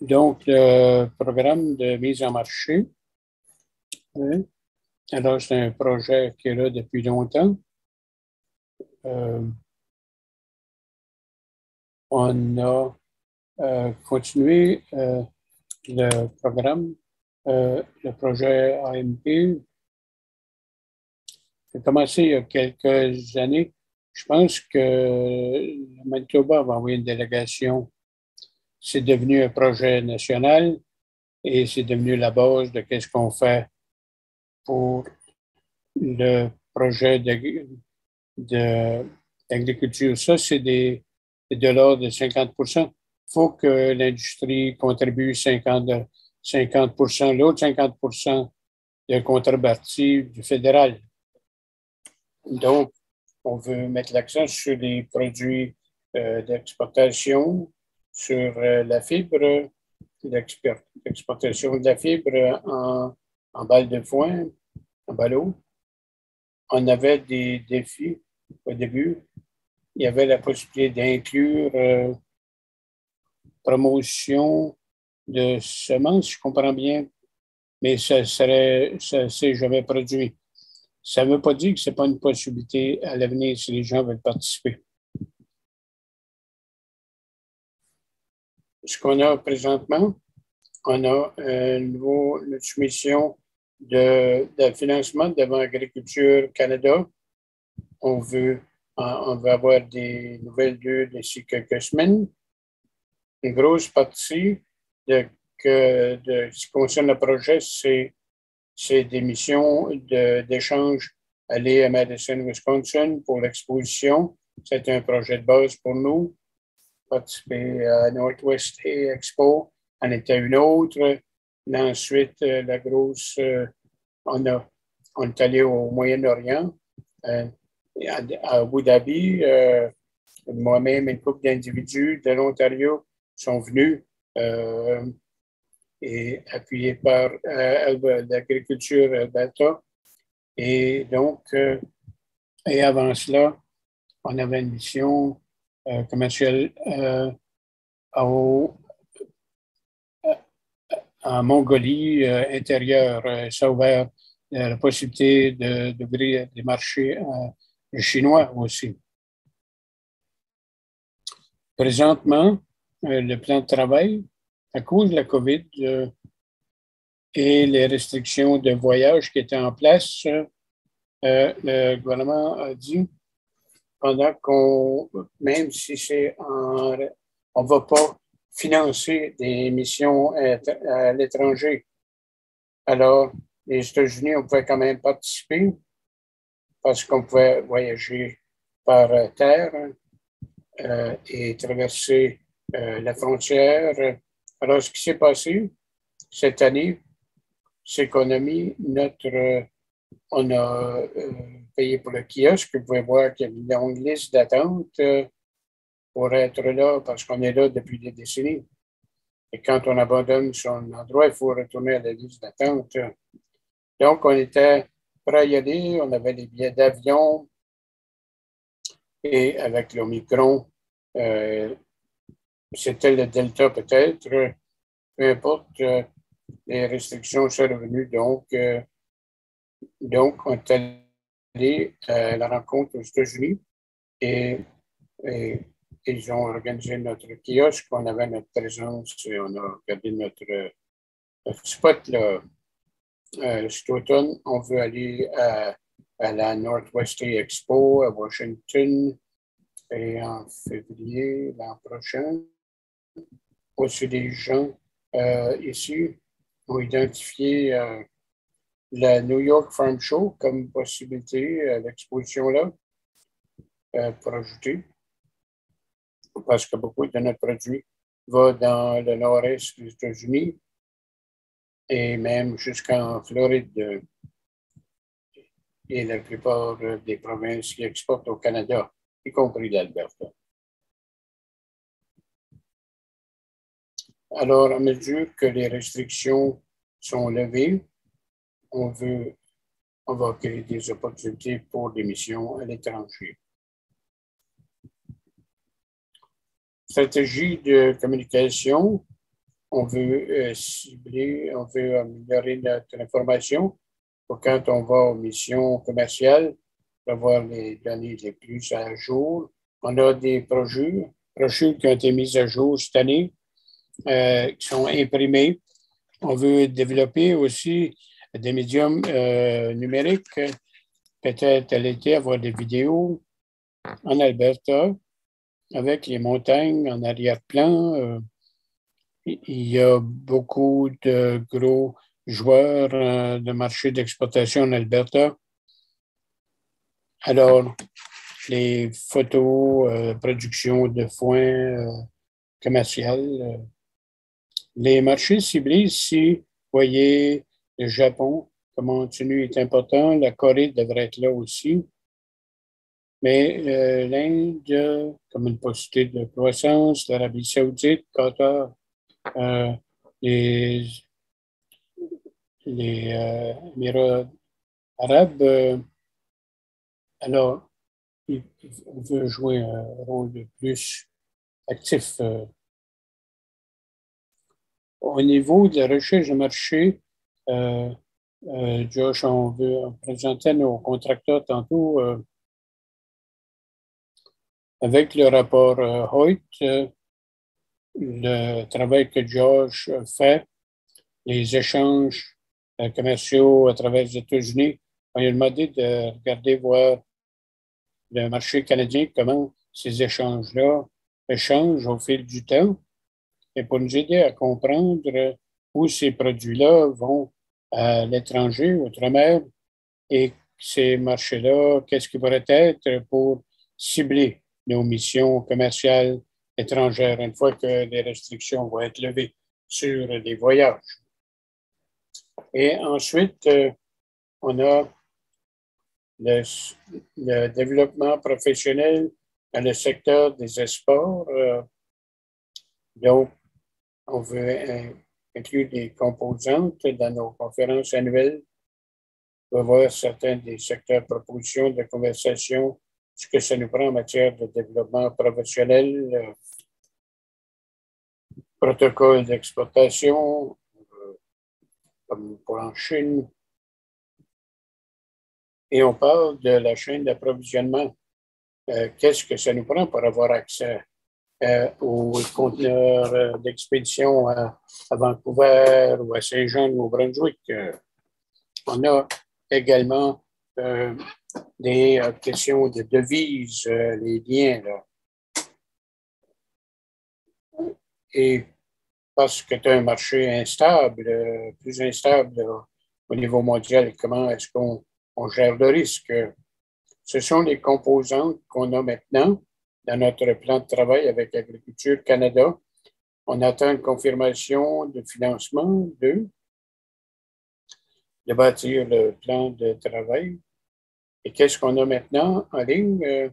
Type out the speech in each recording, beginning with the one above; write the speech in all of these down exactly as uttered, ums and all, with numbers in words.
Donc, le programme de mise en marché, hein, alors c'est un projet qui est là depuis longtemps. Euh, on a euh, continué euh, le programme, euh, le projet A M P. Ça a commencé il y a quelques années. Je pense que le Manitoba va envoyer une délégation. C'est devenu un projet national et c'est devenu la base de qu'est-ce qu'on fait pour le projet de, de, d'agriculture. Ça, c'est des, de l'ordre de cinquante pour cent. Il faut que l'industrie contribue cinquante, cinquante pour cent. L'autre cinquante pour cent de contrepartie du fédéral. Donc, on veut mettre l'accent sur les produits euh, d'exportation, sur euh, la fibre, l'exportation de la fibre en, en balle de foin, en ballot. On avait des défis au début. Il y avait la possibilité d'inclure euh, promotion de semences, je comprends bien, mais ça serait, ça s'est jamais produit. Ça ne veut pas dire que ce n'est pas une possibilité à l'avenir si les gens veulent participer. Ce qu'on a présentement, on a une nouvelle soumission de, de financement devant Agriculture Canada. On veut, on veut avoir des nouvelles d'eux d'ici quelques semaines. Une grosse partie de, que, de ce qui concerne le projet, c'est, c'est des missions de, d'échange. Aller à Madison, Wisconsin pour l'exposition. C'est un projet de base pour nous. Participer à Northwest Expo en était une autre. Et ensuite, la grosse, on, a, on est allé au Moyen-Orient, à, à Abu Dhabi. Euh, moi-même, une couple d'individus de l'Ontario sont venus euh, et appuyés par euh, l'agriculture Alberta. Et donc, euh, et avant cela, on avait une mission euh, commerciale euh, au, en Mongolie euh, intérieure. Euh, ça a ouvert euh, la possibilité de, d'ouvrir des marchés euh, chinois aussi. Présentement, euh, le plan de travail, à cause de la COVID euh, et les restrictions de voyage qui étaient en place, euh, le gouvernement a dit, pendant qu'on, même si c'est en, on ne va pas financer des missions à l'étranger. Alors, les États-Unis, on pouvait quand même participer parce qu'on pouvait voyager par terre euh, et traverser euh, la frontière. Alors, ce qui s'est passé cette année, c'est qu'on a mis notre... On a euh, payé pour le kiosque. Vous pouvez voir qu'il y a une longue liste d'attente euh, pour être là parce qu'on est là depuis des décennies. Et quand on abandonne son endroit, il faut retourner à la liste d'attente. Donc, on était prêt à y aller. On avait des billets d'avion. Et avec l'Omicron, euh, c'était le Delta peut-être. Peu importe, euh, les restrictions sont revenues. Donc, euh, donc on est allé à la rencontre aux États-Unis et, et ils ont organisé notre kiosque. On avait notre présence et on a regardé notre, notre spot là. Euh, cet automne, on veut aller à, à la Northwest Expo à Washington et en février l'an prochain. Aussi, des gens euh, ici ont identifié euh, la New York Farm Show comme possibilité à l'exposition-là euh, pour ajouter, parce que beaucoup de notre produit va dans le nord-est des États-Unis et même jusqu'en Floride et la plupart des provinces qui exportent au Canada, y compris l'Alberta. Alors, à mesure que les restrictions sont levées, on veut, on va créer des opportunités pour des missions à l'étranger. Stratégie de communication. on veut euh, cibler, on veut améliorer notre information pour quand on va aux missions commerciales, avoir les données les plus à jour. On a des brochures, brochures qui ont été mises à jour cette année, euh, qui sont imprimées. On veut développer aussi des médiums euh, numériques, peut-être à l'été, avoir des vidéos en Alberta, avec les montagnes en arrière-plan. Euh, il y a beaucoup de gros joueurs euh, de marché d'exportation en Alberta. Alors, les photos, euh, production de foin euh, commercial, euh, les marchés ciblés ici, vous voyez, le Japon, comme continu est important, la Corée devrait être là aussi. Mais euh, l'Inde, comme une possibilité de croissance, l'Arabie saoudite, Qatar, euh, les, les euh, Émirats arabes, euh, alors, il, on veut jouer un rôle de plus actif. Euh, au niveau de la recherche de marché, euh, euh, Josh, on veut on présentait nos contracteurs tantôt euh, avec le rapport euh, Hoyt, euh, le travail que Josh fait, les échanges euh, commerciaux à travers les États-Unis. On lui a demandé de regarder, voir le marché canadien, comment ces échanges-là échangent au fil du temps, et pour nous aider à comprendre où ces produits-là vont à l'étranger, outre-mer, et ces marchés-là, qu'est-ce qui pourrait être pour cibler nos missions commerciales étrangères une fois que les restrictions vont être levées sur les voyages. Et ensuite, euh, on a le, le développement professionnel dans le secteur des exports. Euh, donc, on veut inclure des composantes dans nos conférences annuelles. On va voir certains des secteurs propositions de conversation, ce que ça nous prend en matière de développement professionnel, euh, protocole d'exportation, euh, comme pour en Chine. Et on parle de la chaîne d'approvisionnement. Euh, qu'est-ce que ça nous prend pour avoir accès euh, aux conteneurs euh, d'expédition à, à Vancouver ou à Saint-Jean ou au Brunswick? Euh, on a également euh, des euh, questions de devises, euh, les liens, là. Et parce que tu as un marché instable, euh, plus instable là, au niveau mondial, comment est-ce qu'on on gère le risque? Ce sont les composantes qu'on a maintenant dans notre plan de travail avec Agriculture Canada. On attend une confirmation de financement de, de bâtir le plan de travail. Et qu'est-ce qu'on a maintenant en ligne?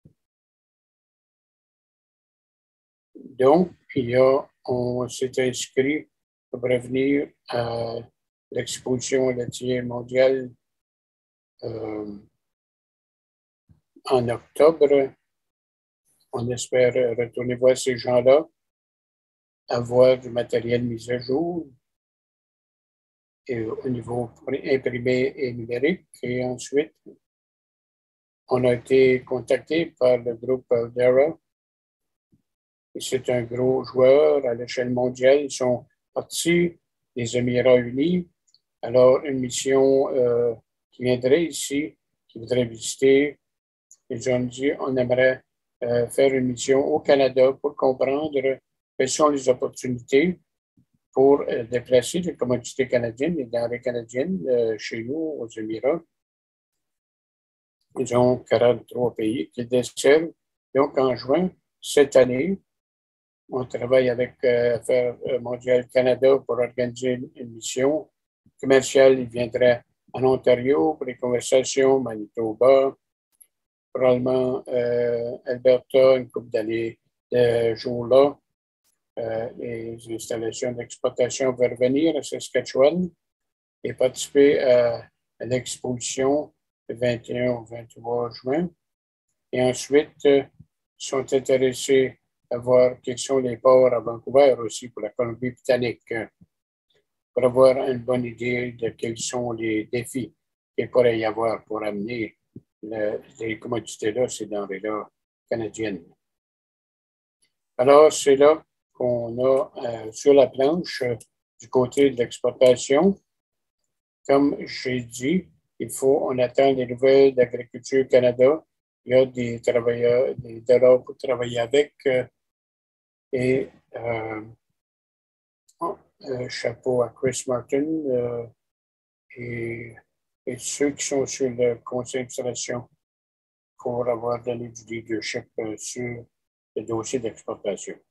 Donc, il y a, on s'est inscrit pour revenir à l'exposition laitière mondiale euh, en octobre. On espère retourner voir ces gens-là, avoir du matériel mis à jour et au niveau imprimé et numérique. Et ensuite, on a été contacté par le groupe Aldera. C'est un gros joueur à l'échelle mondiale. Ils sont partis des Émirats unis. Alors, une mission euh, qui viendrait ici, qui voudrait visiter, ils ont dit on aimerait euh, faire une mission au Canada pour comprendre quelles sont les opportunités pour euh, déplacer les commodités canadiennes, les denrées canadiennes euh, chez nous, aux Émirats. Ils ont quarante-trois pays qui desservent. Donc, en juin, cette année, on travaille avec euh, Affaires mondiales Canada pour organiser une, une mission commerciale. Il viendrait en Ontario pour les conversations, Manitoba, probablement euh, Alberta, une couple d'années de jour-là. Euh, les installations d'exploitation vont revenir à Saskatchewan et participer à, à l'exposition du vingt et un au vingt-trois juin. Et ensuite, euh, sont intéressés voir quels sont les ports à Vancouver aussi pour la Colombie-Britannique, pour avoir une bonne idée de quels sont les défis qu'il pourrait y avoir pour amener le, les commodités-là, ces denrées-là canadiennes. Alors, c'est là qu'on a euh, sur la planche euh, du côté de l'exportation. Comme j'ai dit, il faut, on attend les nouvelles d'Agriculture Canada. Il y a des travailleurs, des dollars pour travailler avec. Euh, et euh, oh, euh, chapeau à Chris Martin euh, et, et ceux qui sont sur le conseil d'administration pour avoir donné du leadership euh, sur le dossier d'exportation.